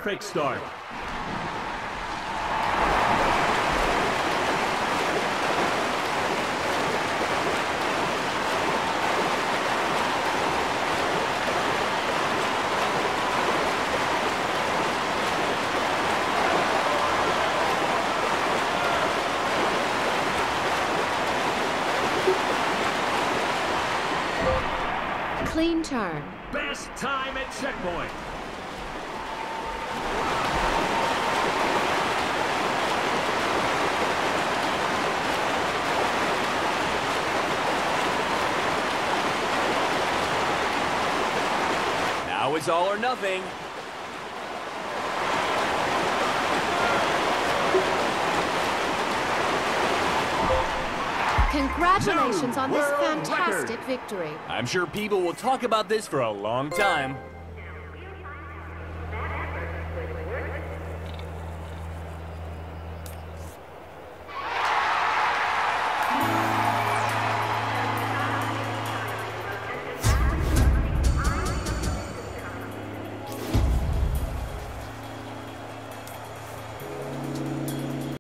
perfect start. Clean turn. Best time at checkpoint. Now it's all or nothing. Congratulations on this World fantastic record. victory. I'm sure people will talk about this for a long time.